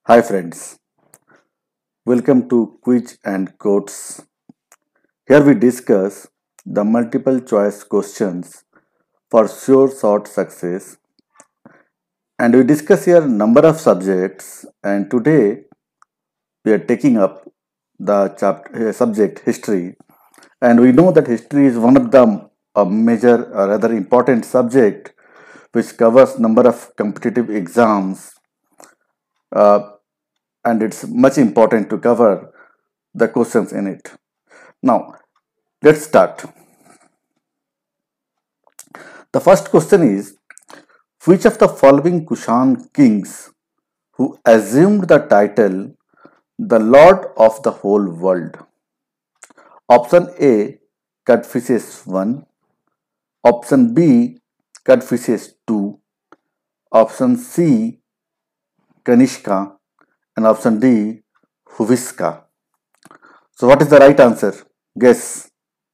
Hi friends, welcome to Quiz and Quotes. Here we discuss the multiple choice questions for sure short success, and we discuss here number of subjects, and today we are taking up the subject history, and we know that history is one of the major or rather important subject which covers number of competitive exams, uh, and it's much important to cover the questions in it. Now, let's start. The first question is, which of the following Kushan kings who assumed the title the Lord of the whole world? Option A, Confucius I. Option B, Confucius II. Option C, Kanishka. And option D, Huviska. So what is the right answer? Guess.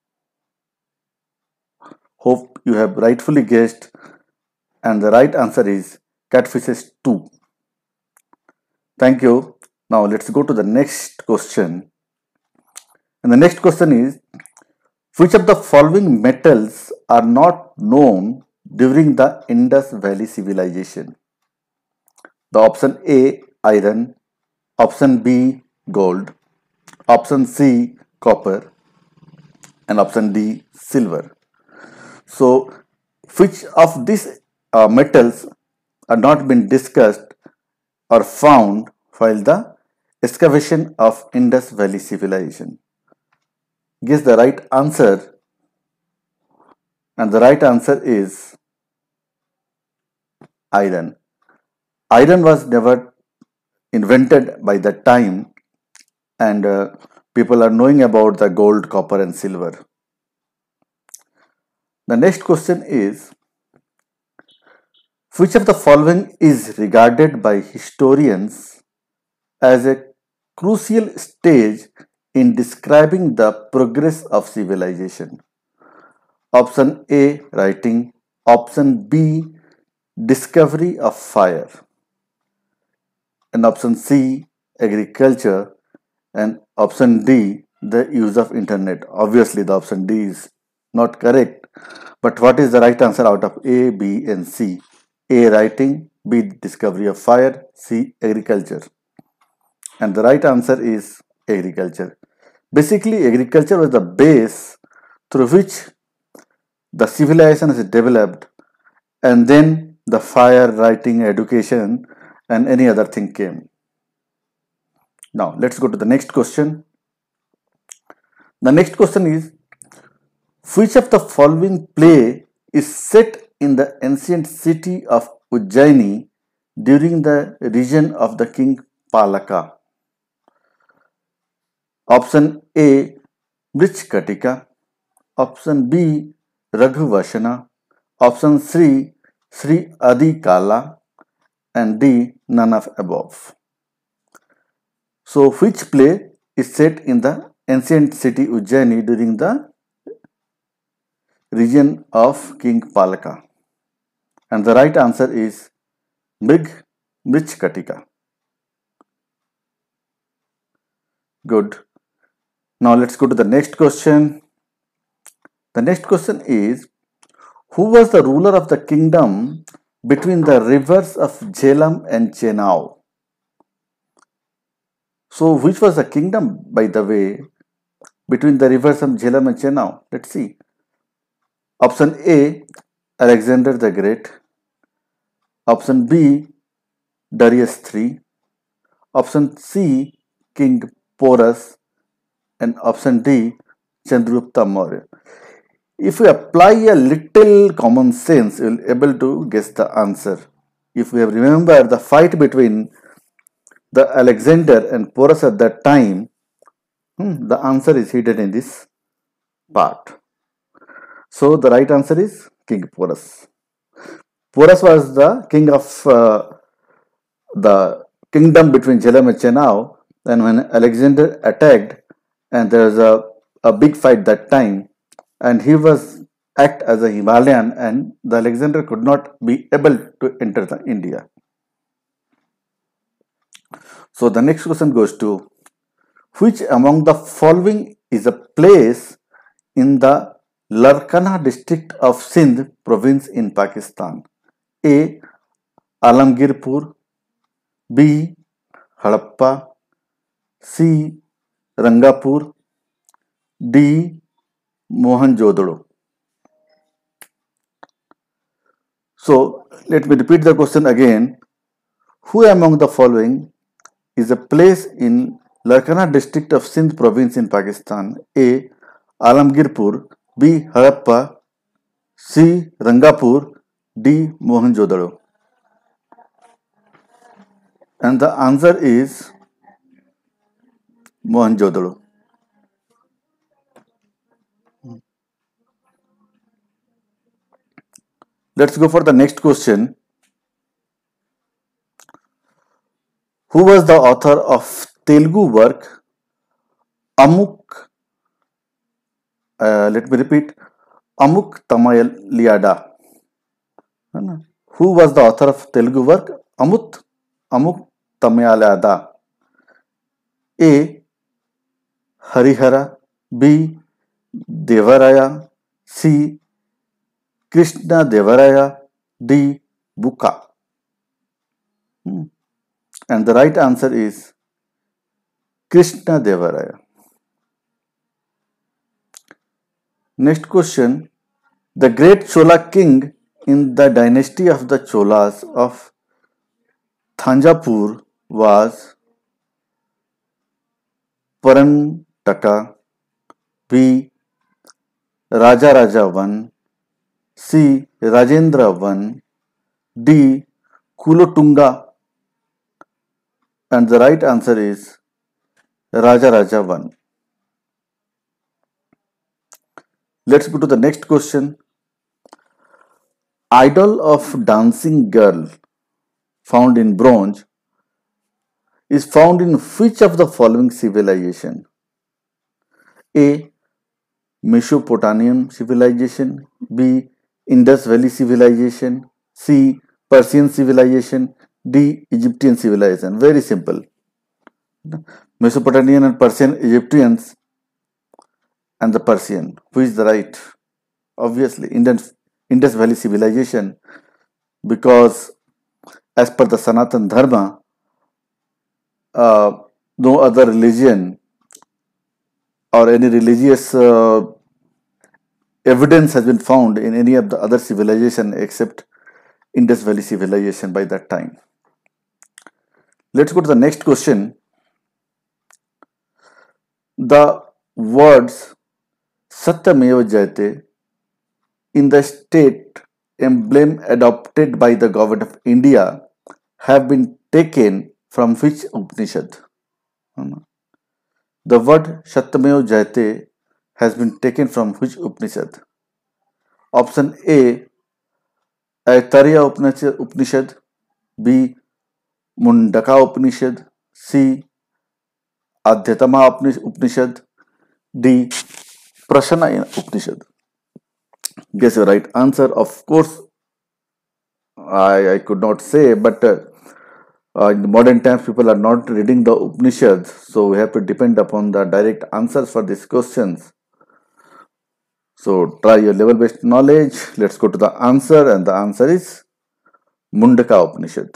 Hope you have rightfully guessed. And the right answer is Confucius II. Thank you. Now let's go to the next question. And the next question is, which of the following metals are not known during the Indus Valley civilization? The option A, iron. Option B, gold. Option C, copper. And option D, silver. So, which of these metals are not been discussed or found while the excavation of Indus Valley civilization? Guess the right answer, and the right answer is iron. Iron was never invented by that time, and people are knowing about the gold, copper, and silver. The next question is, which of the following is regarded by historians as a crucial stage in describing the progress of civilization? Option A, writing. Option B, discovery of fire. And option C, agriculture. And option D, the use of internet. Obviously, the option D is not correct. But what is the right answer out of A, B, and C? A, writing. B, discovery of fire. C, agriculture. And the right answer is agriculture. Basically, agriculture was the base through which the civilization is developed, and then the fire, writing, education, and any other thing came. Now, let's go to the next question. The next question is, which of the following play is set in the ancient city of Ujjaini during the reign of the king Palaka? Option A, Mrichkatika. Option B, Raghuvashana. Option C, Sri Adi Kala. And D, none of above. So, which play is set in the ancient city Ujjaini during the reign of King Palaka? And the right answer is Mrichkatika. Good. Now let's go to the next question. The next question is, who was the ruler of the kingdom between the rivers of Jhelum and Chenao? So, which was the kingdom, by the way, between the rivers of Jhelum and Chenao? Let's see. Option A, Alexander the Great. Option B, Darius III. Option C, King Porus. And option D, Chandragupta Maurya. If we apply a little common sense, you will be able to guess the answer. If we have remembered the fight between the Alexander and Porus at that time, the answer is hidden in this part. So the right answer is King Porus. Porus was the king of the kingdom between Jhelum and Chenao, and when Alexander attacked, and there was a big fight that time, and he was act as a Himalayan, and the Alexander could not be able to enter the India. So the next question goes to, which among the following is a place in the Larkana district of Sindh province in Pakistan? A. Alamgirpur, B. Harappa, C. Rangapur, D. Mohenjo-daro. So let me repeat the question again. Who among the following is a place in Larkana district of Sindh province in Pakistan? A. Alamgirpur, B. Harappa, C. Rangapur, D. Mohenjo-daro. And the answer is Mohenjo-daro. Let's go for the next question. Who was the author of Telugu work Amuk? Let me repeat. Amuk Tamayaliyada. Who was the author of Telugu work Amuk Tamayaliyada? A. Harihara, B. Devaraya, C. Krishna Devaraya, D. Buka. And the right answer is Krishna Devaraya. Next question. The great Chola king in the dynasty of the Cholas of Thanjavur was Parantaka, B. Raja I, C. Rajendra I, D. Kulotunga. And the right answer is Raja I. Let's go to the next question. Idol of dancing girl found in bronze is found in which of the following civilization? A. Mesopotamian civilization, B. Indus Valley civilization, C. Persian civilization, D. Egyptian civilization. Very simple. Mesopotamian and Persian, Egyptians and the Persian. Who is the right? Obviously, Indus Valley civilization, because as per the Sanatan Dharma, no other religion or any religious evidence has been found in any of the other civilization except Indus Valley civilization by that time. Let's go to the next question. The words Satyameva Jayate in the state emblem adopted by the government of India have been taken from which Upanishad? The word Satyameva Jayate has been taken from which Upanishad? Option A, Aitareya Upanishad, B, Mundaka Upanishad, C, Adhyatama Upanishad, D, Prashana Upanishad. Guess your right answer. Of course, I could not say, but in modern times people are not reading the Upanishads, so we have to depend upon the direct answers for these questions. So try your level-based knowledge. Let's go to the answer, and the answer is Mundaka Upanishad.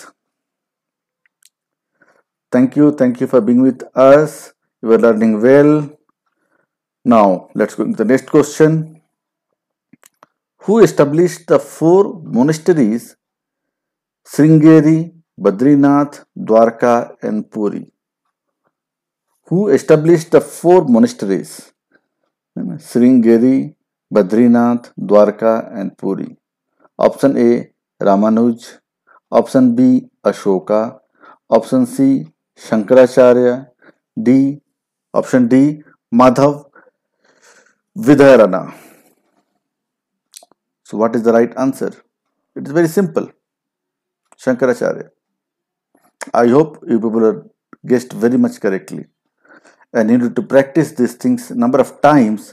Thank you for being with us. You are learning well. Now let's go to the next question. Who established the 4 monasteries Sringeri, Badrinath, Dwarka and Puri? Who established the 4 monasteries Sringeri, Badrinath, Dwarka and Puri? Option A, Ramanuj. Option B, Ashoka. Option C, Shankaracharya. Option D, Madhav Vidharana. So what is the right answer? It is very simple. Shankaracharya. I hope you people are guessed very much correctly. And you need to practice these things number of times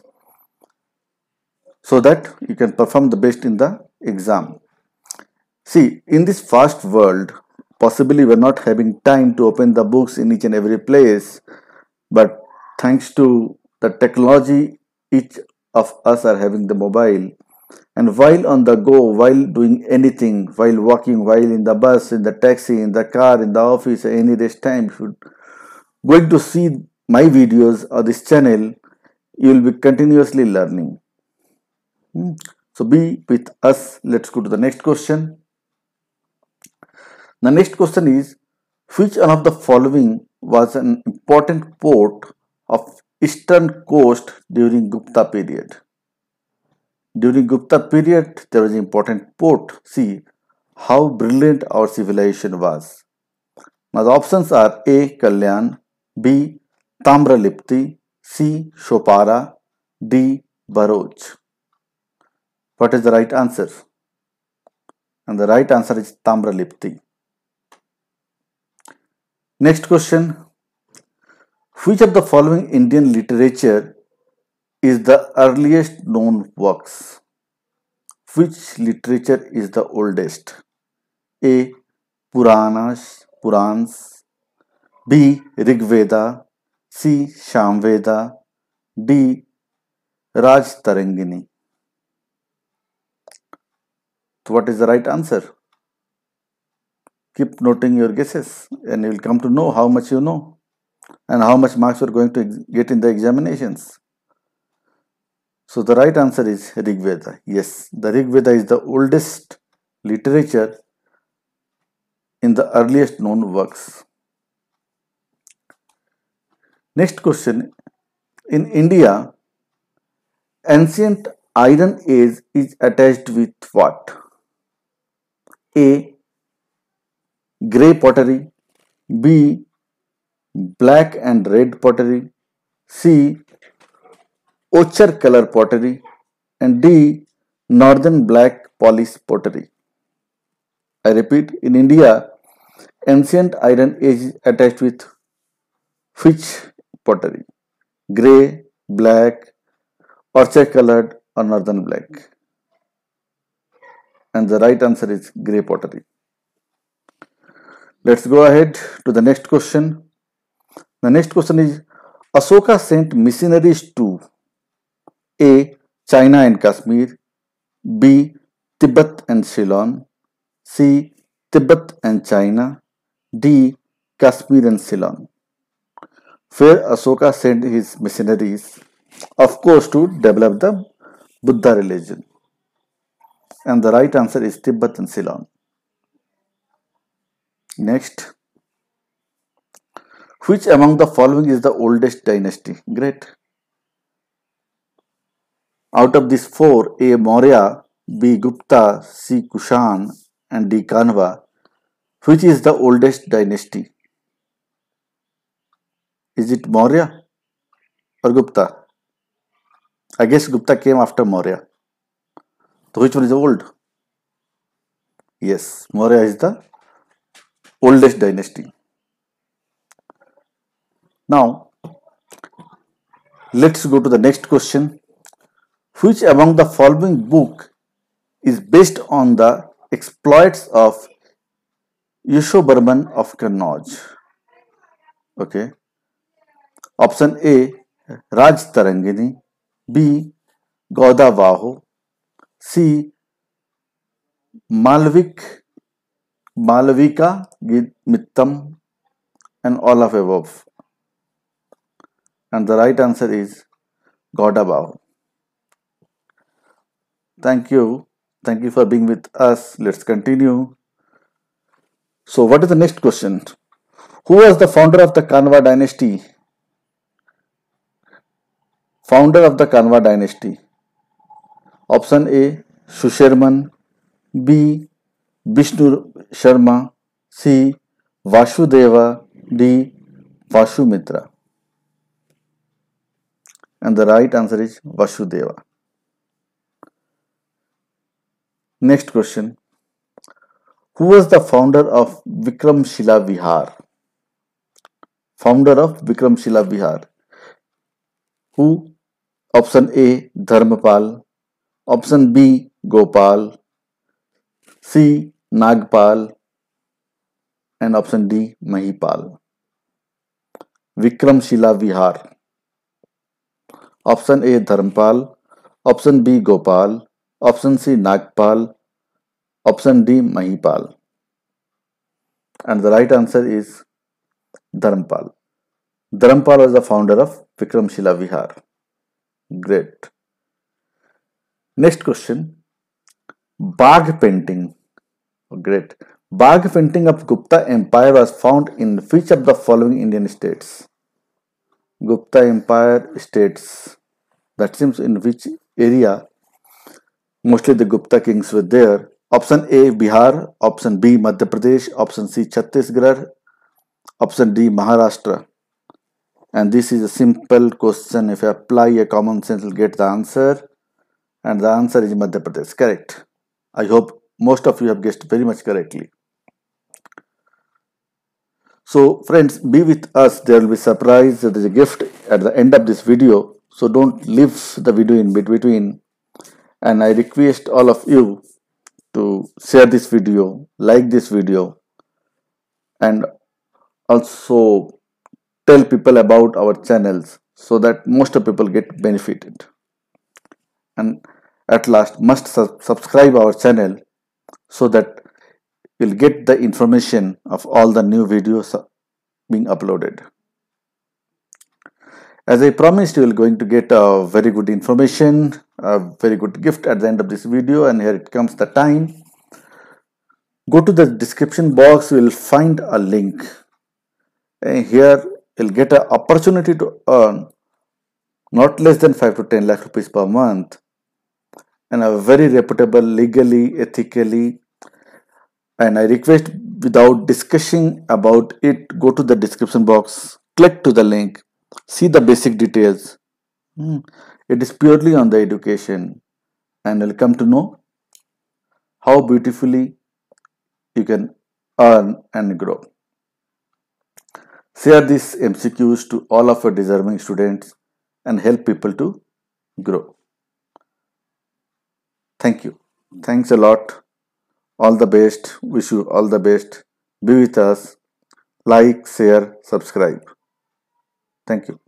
so that you can perform the best in the exam. See, in this fast world, possibly we're not having time to open the books in each and every place, but thanks to the technology, each of us are having the mobile, and while on the go, while doing anything, while walking, while in the bus, in the taxi, in the car, in the office, any rest time, if you're going to see my videos or this channel, you will be continuously learning. So be with us. Let's go to the next question. The next question is, which one of the following was an important port of eastern coast during Gupta period? During Gupta period, there was an important port. See how brilliant our civilization was. Now the options are A. Kalyan, B. Tamralipti, C. Shopara, D. Bharuch. What is the right answer? And the right answer is Tamralipti. Next question. Which of the following Indian literature is the earliest known works? Which literature is the oldest? A. Purans, B. Rigveda, C. Shamveda, D. Rajtarangini. So what is the right answer? Keep noting your guesses and you will come to know how much you know and how much marks you are going to get in the examinations. So the right answer is Rigveda. Yes, the Rigveda is the oldest literature in the earliest known works. Next question. In India, ancient Iron Age is attached with what? A. Grey pottery, B. Black and red pottery, C. Ochre color pottery, and D. Northern black polish pottery. I repeat, in India, ancient Iron Age is attached with which pottery? Grey, black, ochre colored, or northern black? And the right answer is grey pottery. Let's go ahead to the next question. The next question is, Ashoka sent missionaries to A. China and Kashmir, B. Tibet and Ceylon, C. Tibet and China, D. Kashmir and Ceylon. Where Ashoka sent his missionaries, of course, to develop the Buddha religion. And the right answer is Tibet and Ceylon. Next. Which among the following is the oldest dynasty? Great. Out of these four, A. Maurya, B. Gupta, C. Kushan, and D. Kanva, which is the oldest dynasty? Is it Maurya or Gupta? I guess Gupta came after Maurya. So which one is old? Yes, Maurya is the oldest dynasty. Now, let's go to the next question. Which among the following book is based on the exploits of Yashobarman of Kannauj? Okay. Option A, Rajtarangini, B, Godavaho, C, Malavika Mittam, and all of above. And the right answer is Godavaho. Thank you. Thank you for being with us. Let's continue. So what is the next question? Who was the founder of the Kanva dynasty? Founder of the Kanva dynasty. Option A, Susherman, B, Vishnu Sharma, C, Vasudeva, D, Vasumitra. And the right answer is Vasudeva. Next question. Who was the founder of Vikramshila Vihar? Founder of Vikramshila Vihar. Who? Option A, Dharmapal. Option B, Gopal. C, Nagpal. and option D, Mahipal. Vikramshila Vihar. Option A, Dharmpal. Option B, Gopal. Option C, Nagpal. Option D, Mahipal. And the right answer is Dharmpal. Dharmpal was the founder of Vikramshila Vihar. Great. Next question. Bagh painting. Great. Bagh painting of Gupta Empire was found in which of the following Indian states? Gupta Empire states. That seems in which area mostly the Gupta kings were there. Option A, Bihar. Option B, Madhya Pradesh. Option C, Chhattisgarh. Option D, Maharashtra. And this is a simple question. If you apply a common sense, you'll get the answer. And the answer is Madhya Pradesh. Correct. I hope most of you have guessed very much correctly. So friends, be with us. There will be surprise. There is a gift at the end of this video. So don't leave the video in between. And I request all of you to share this video, like this video, and also tell people about our channels so that most of people get benefited. And at last, must subscribe our channel so that you'll get the information of all the new videos being uploaded. As I promised, you are going to get a very good information, a very good gift at the end of this video, and here it comes the time. Go to the description box, you will find a link. And here you'll get an opportunity to earn not less than 5 to 10 lakh rupees per month, and a very reputable, legally, ethically. And I request, without discussing about it, go to the description box, click to the link, see the basic details. It is purely on the education, and you'll come to know how beautifully you can earn and grow. Share these MCQs to all of your deserving students and help people to grow. Thank you. Thanks a lot. All the best. Wish you all the best. Be with us. Like, share, subscribe. Thank you.